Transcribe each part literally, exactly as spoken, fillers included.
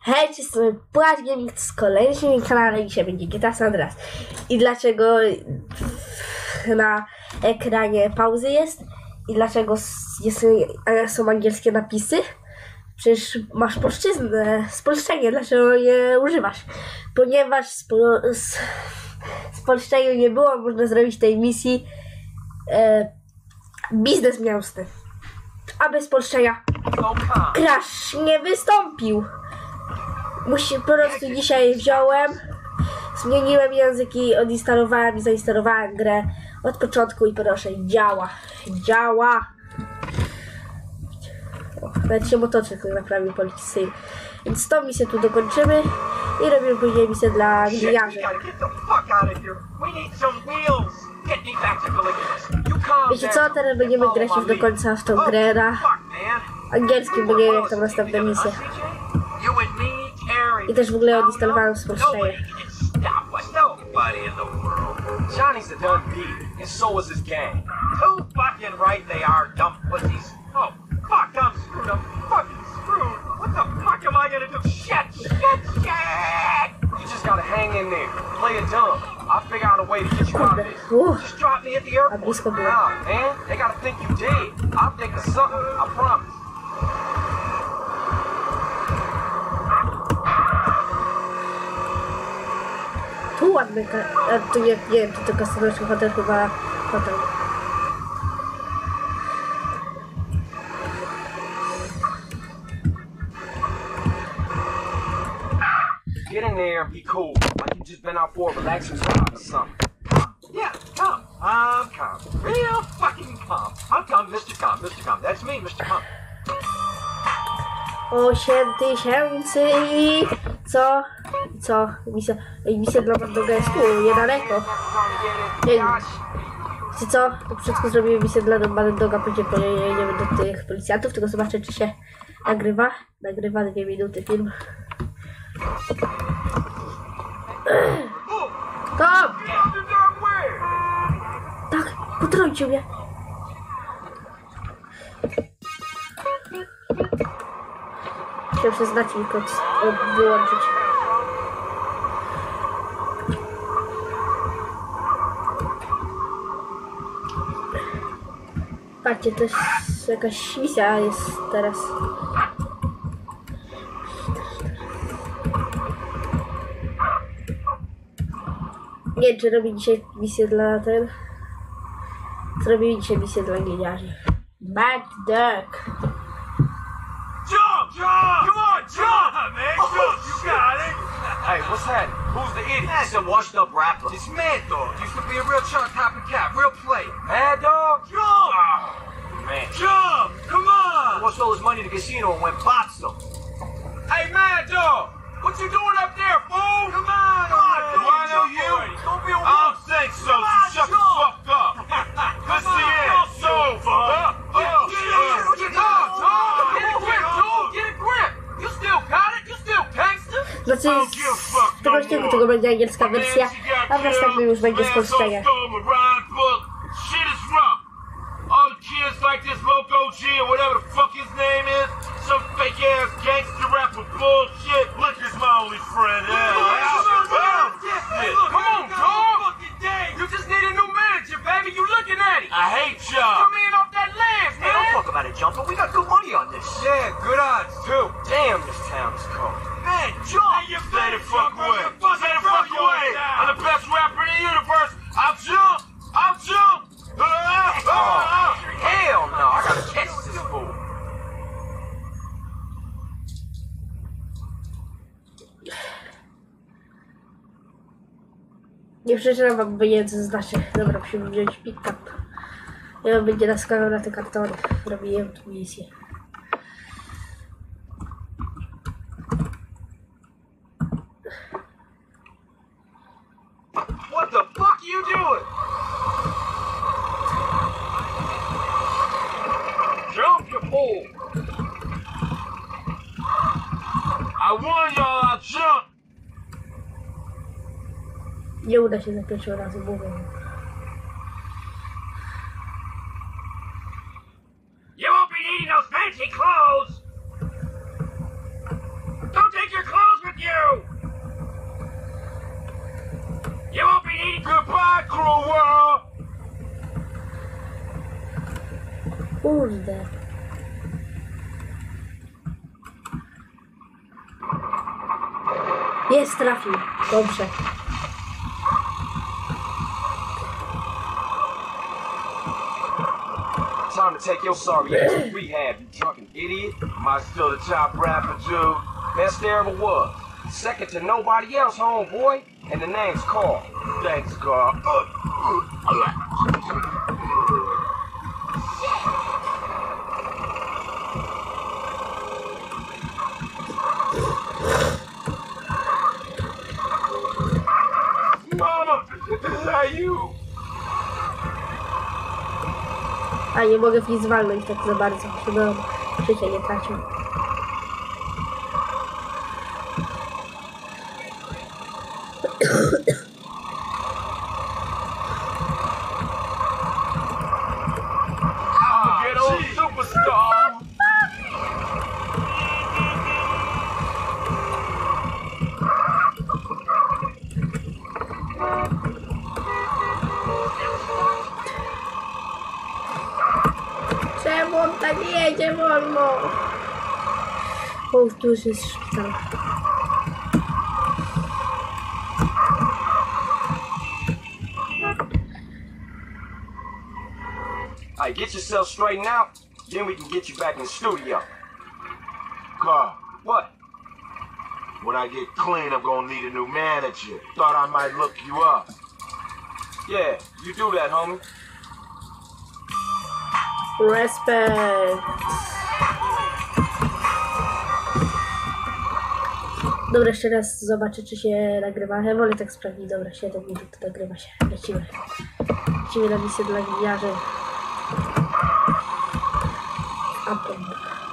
Hej, jestem Płacz Gaming z kolejnym kanałem, dzisiaj będzie G T A San Andreas. I dlaczego na ekranie pauzy jest? I dlaczego jest, są angielskie napisy? Przecież masz polszczyznę, spolszczenie, dlaczego je używasz? Ponieważ spolszczenia nie było, można zrobić tej misji e, biznes miałsny. A bez spolszczenia Crash nie wystąpił. Musi, po prostu dzisiaj wziąłem, zmieniłem języki, odinstalowałem i zainstalowałem grę od początku i proszę, działa, działa. O, nawet się motocykl naprawił policyjny. Więc tą misję tu dokończymy i robimy później misję dla gliniarzy. Wiecie co, teraz będziemy grać już do końca w tą grę na angielskim, bo nie wiem jak tam następna misja. I też w ogóle odinstalowałem spolszczenie. Johnny's a done deal, and so is his gang. Too fucking right they are, dumb pussies. Oh, fuck, I'm screwed. I'm fucking screwed. What the fuck am I gonna do? Shit, shit, shit! You just gotta hang in there. Play it dumb. I'll figure out a way to get you out of this. Just drop me at the airport. Nah, man, they gotta think you dead. I'll think of something, I promise. Tu ładny, a tu nie, nie wiem, czy to kastanowski hotel, chyba hotel. Get in there and be cool, like you just been out for a relaxing drive or something. Yeah, calm. I'm calm. Real fucking calm. I'm calm, Mister Calm, Mister Calm. That's me, Mister Calm. Osiem tysięcy i co? Co? Misja, misja dla Mandoga jest tu, niedaleko. Wiecie co? Na początku zrobimy misję dla Mandoga, później pojedziemy do tych policjantów, tylko zobaczę, czy się nagrywa. Nagrywa dwie minuty film. Tom! Tak, potrącił mnie. Chciałem się znać i kod wyłączyć. Patrzcie, to jest jakaś misja jest teraz. Nie wiem, czy robi dzisiaj misję dla ten. Zrobili dzisiaj misję dla gliniarzy. Bad Duck. Jump! Jump! Come on, jump! Man, jump! You got it! Hey, what's that? Who's the idiot? That's a washed up rapper. It's Mad Dog. Used to be a real chart topping cat, real player. Mad Dog? Jump! Oh, man. Jump! Come on! Lost all his money to casino and went boxed him. Hey, Mad Dog! What you doing up there, fool? Come on! Come on, do I know you? Don't be a I don't think so, so shut the fuck up. Good to you. It's over. Oh, shit. Get a grip, dude! Get a grip! You still got it? You still gangster? Znaczy, z tego odcinku tego będzie angielska wersja, a w następnym już będzie spolszczenie. All the kids like this Loco G or whatever the fuck his name is, some fake ass gangster rapper bullshit. Liquor's my only friend. Yeah. Come on, dog! You just need a new manager, baby. You looking at it? I hate y'all. Come in off that land, man. Hey, don't talk about it, Jumper. We got good money on this. Yeah, good odds too. Damn, this town is cold. Man, Jump! Hey, you stay the fuck away. Stay the fuck away. I'm the best rapper in the universe. I'll jump. I'll jump. Oh, hell no! I gotta catch this fool. Nie przeczytam wam, bo nie co znaczy. Dobra, musimy wziąć pick-up. Ja będzie naskakał na te kartony. Robiłem tu misję. What the fuck you doing? Jump, you fool! I warned y'all I'll jump! Nie uda się za pierwszym razem, mówię. You won't be needing those fancy clothes! Don't take your clothes! Kurde. Jest, trafił. Dobrze. Time to take your sorry ass to rehab, you drunken idiot. Am I still the top rapper, dude? Best there ever was. Second to nobody else, homeboy. And the name's Carl. Thanks, Carl. Mama, is that you? A nie mogę w nic walnąć tak za bardzo, żeby życia nie tracił. Czemu on tak jedzie wolno? O, tu już jest szpital. Alright, get yourself straightened out, then we can get you back in the studio. Carl. What? When I get clean, I'm gonna need a new manager. Thought I might look you up. Yeah, you do that, homie. Respekt. Dobra, jeszcze raz zobaczę, czy się nagrywa. Ja wolę tak sprawdzić. Dobra, siedem minut nagrywa się. Lecimy. Lecimy na misję dla gliniarzy. A pompa.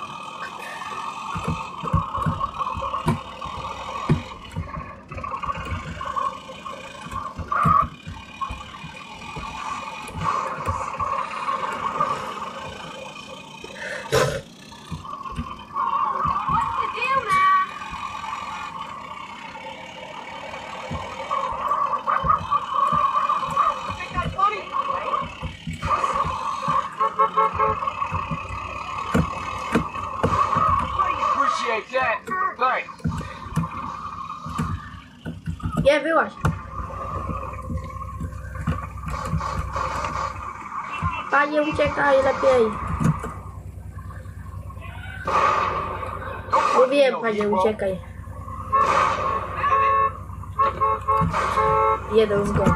Nie, byłaś. Panie, uciekaj lepiej. Mówiłem, panie, uciekaj. Jeden zgon.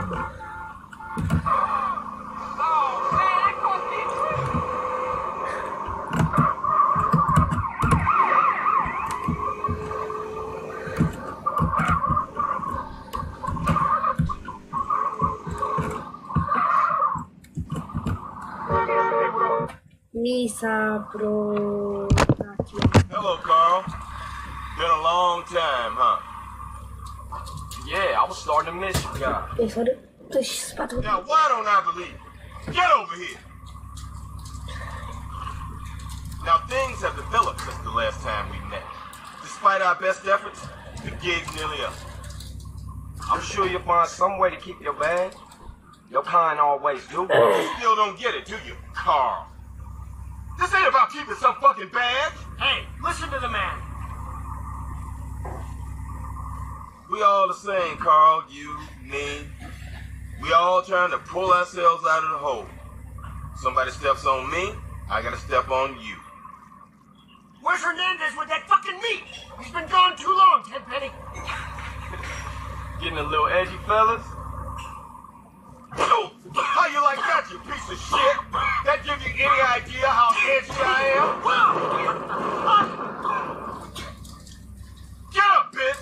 Misa pro... Hello, Carl. Been a long time, huh? Yeah, I was starting to miss you guys. Ej, sorry. Ktoś spadł. Now, why don't I believe you? Get over here. Now, things have developed since the last time we met. Despite our best efforts, the gig's nearly up. I'm sure you'll find some way to keep your bag. Your kind always do. You still don't get it, do you, Carl? This ain't about keeping some fucking badge. Hey, listen to the man. We all the same, Carl. You, me. We all trying to pull ourselves out of the hole. Somebody steps on me, I gotta step on you. Where's Hernandez with that fucking meat? He's been gone too long, Tenpenny. Getting a little edgy, fellas? Oh, how you like that, you piece of shit? That give you any idea how edgy I am? Get up, bitch!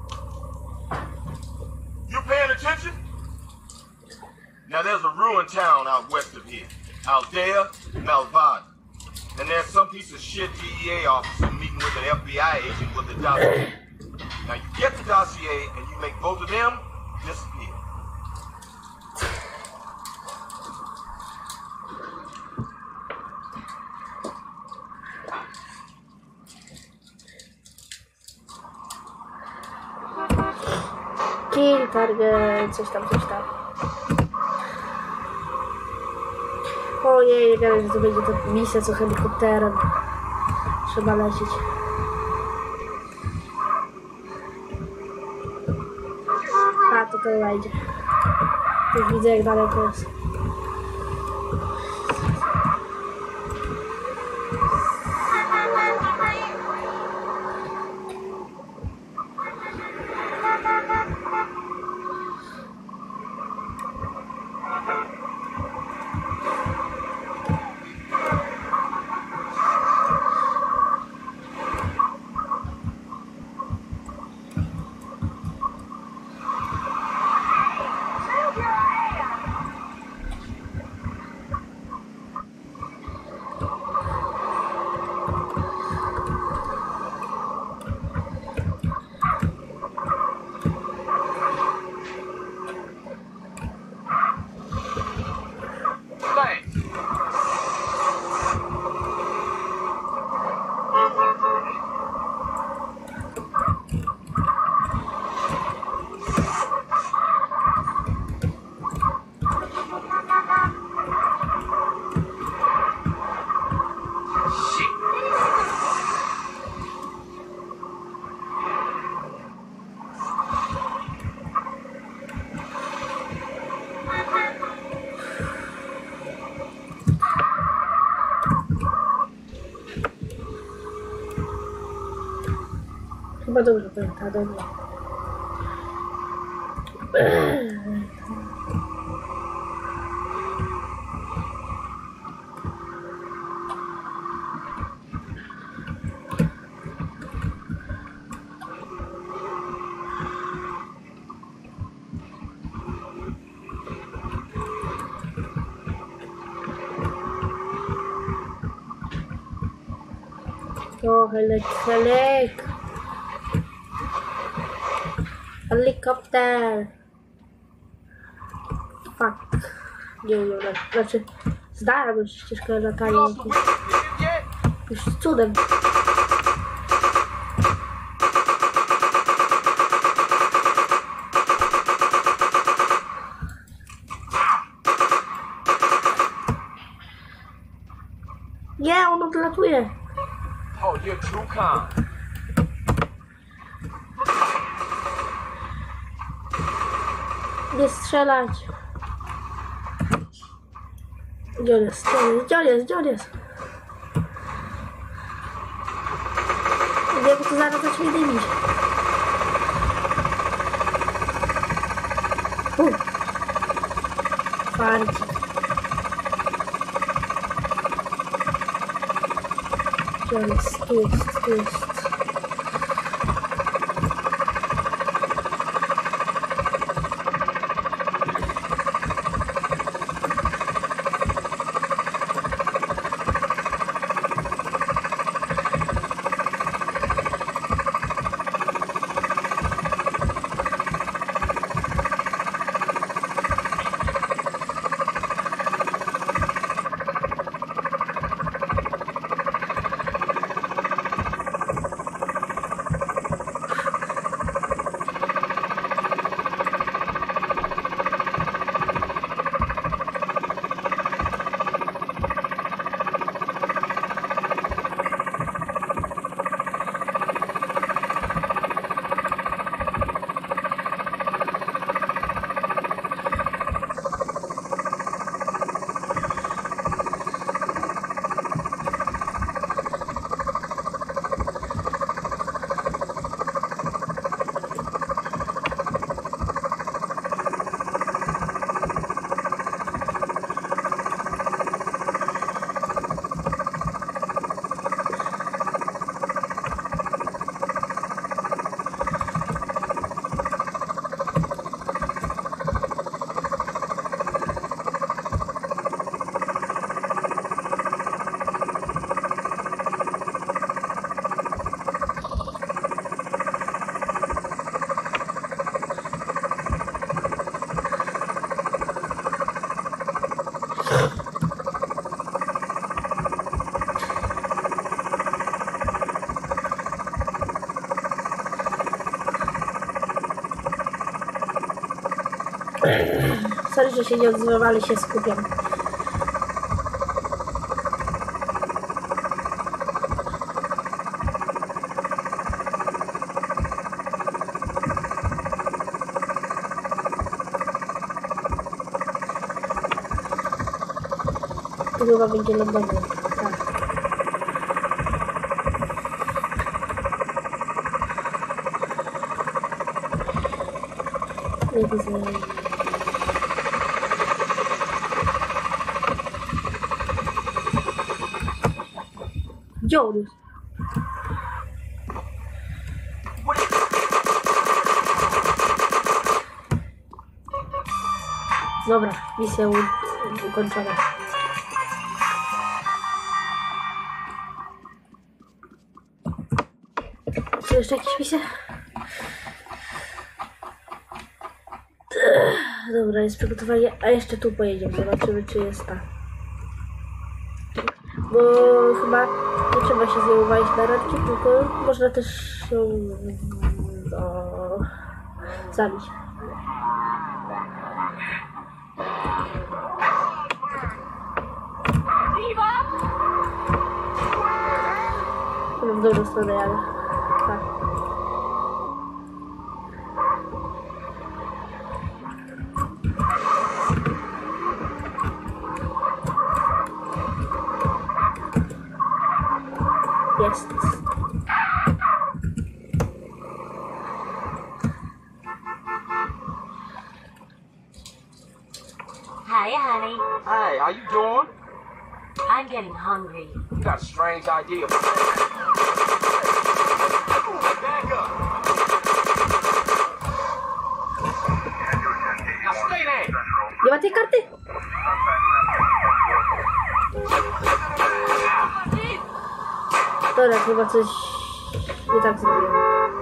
You paying attention? Now there's a ruined town out west of here. Aldea, Malvada. And there's some piece of shit D E A officer meeting with an F B I agent with the dossier. Now you get the dossier and you make both of them disappear. Kill target, coś tam, coś tam. Ojej, nie wiem, że to będzie ta misja co helikopterem. Trzeba lecieć. A, to to wejdzie. Już widzę jak daleko jest. Chyba dobrze pamięta, dobra. O, helek, helek. Helikopter. Fuck. Nie umiem, znaczy zdałem już ścieżkę latania. Już cudem. Nie, on odlatuje. Oh, you're too calm. Nie strzelać. Gdzie on jest? Gdzie on jest? Gdzie on jest? Nie, bo to zaraz zacznie dymić. Uh. Farci. Gdzie on jest? Tu jest, tu jest. Sorry, że się nie odzywam, ale się skupiam. Tu chyba będzie lądował. Tak. Nie widzę. Gdzie on jest? Dobra, misja u- ukończona. Co jeszcze jakieś misje? Dobra, jest przygotowanie, a jeszcze tu pojedziemy, zobaczymy czy jest ta. Bo chyba nie trzeba się z nią uwalić na randki, tylko można też ją no, zabić. No, w dobrą stronę jadę. Tak. Jest. Hi, honey. Hey, how you doing? I'm getting hungry. You got a strange idea. Back up. Now stay there. Nie ma tej karty? Dobra, chyba coś nie tak zrobiłem.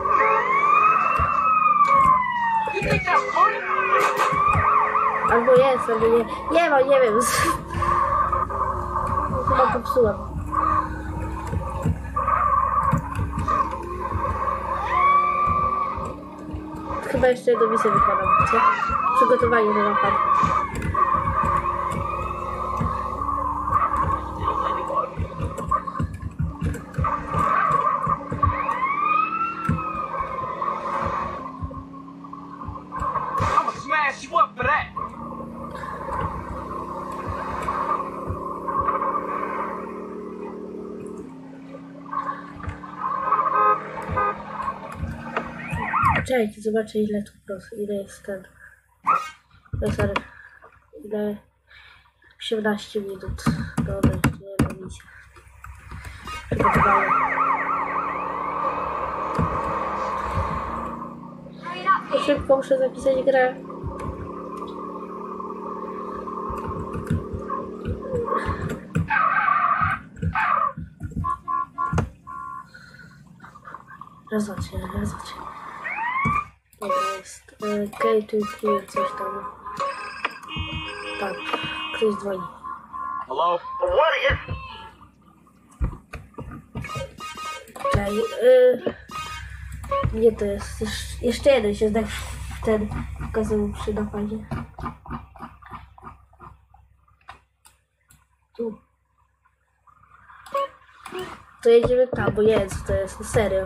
You think that's funny? Albo jest, albo nie. Nie ma, nie wiem. Chyba popsułem. Chyba jeszcze jedną misję wykładam, co? Przygotowanie do napadu. I'ma smash you up for that. Czekajcie, zobaczę ile tu prosto, ile jest ten. No sorry. Ile? osiemnaście minut. Dobra, jeszcze jedna misja. Przygotowanie. To szybko muszę zapisać grę. Raz, dwa, trzy, raz, dwa, trzy. To jest K to clear, coś tam. Tak, ktoś dzwoni. Hello? What is Czekaj, yy, nie to jest, Jesz- jeszcze jeden się znak ten pokazał przy napadzie. Tu. To jedziemy tam, bo nie wiem co to jest, no serio.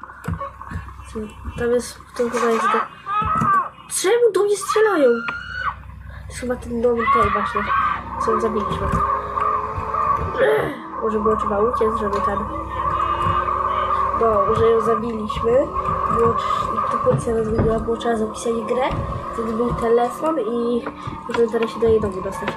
Tam jest, to chyba jest tak. Czemu do mnie strzelają? To jest chyba ten nowy tej właśnie, co ją zabiliśmy. Może było trzeba uciec, żeby ten... No, że ją zabiliśmy, było, i to policja nas wybiła, było trzeba zapisać grę, wtedy był telefon i możemy teraz się do jej domu dostać.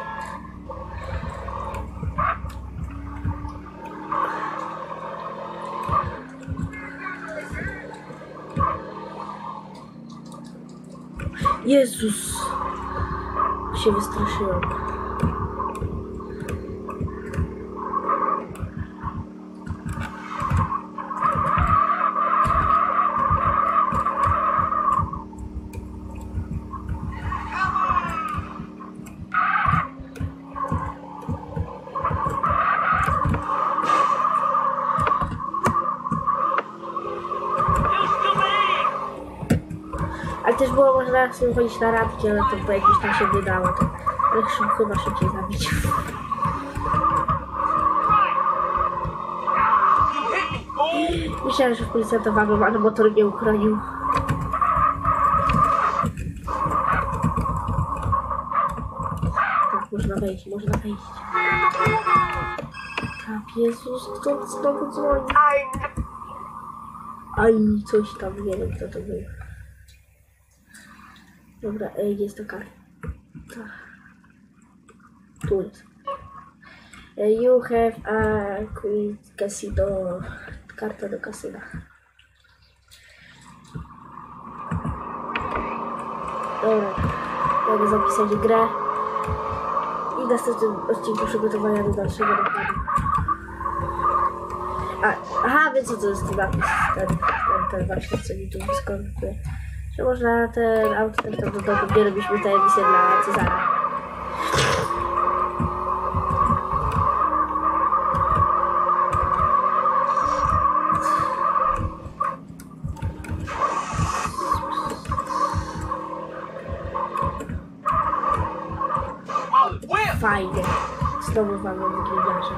Jezus! Się wystraszyłem. Ale też było można sobie chodzić na randki, ale to po jakimś tam się nie dało. To ale szy- chyba szybciej zabić. Myślałem, że policjanta wagon, ale motor mnie uchronił. Tak, można można wejść, można wejść. Tak, Jezus, kto znowu dzwoni? Aj, coś tam, nie wiem kto to był. Dobra, ej, jest to karta. Tu jest. You have a quit casino. Karta do kasyna. Dobra, mogę zapisać grę. I w następnym odcinku przygotowania do dalszego nakładu. A, aha, wiecie co jest ten napis, ten, ten, ten właśnie, co mi tu wyskakuje. Że można ten auto, ten tam do domu, gdzie robiliśmy tę emisję dla Cezara. Fajnie. Znowu mamy wyglądarze.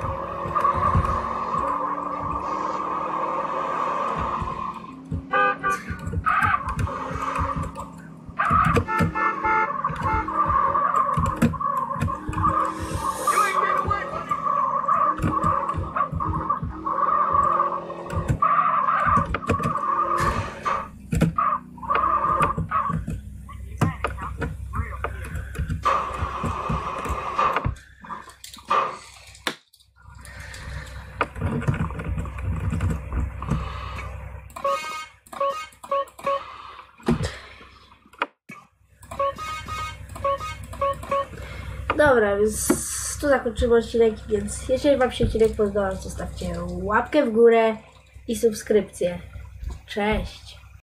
Dobra, więc tu zakończymy odcinek, więc jeżeli wam się odcinek podobał, zostawcie łapkę w górę i subskrypcję. Cześć!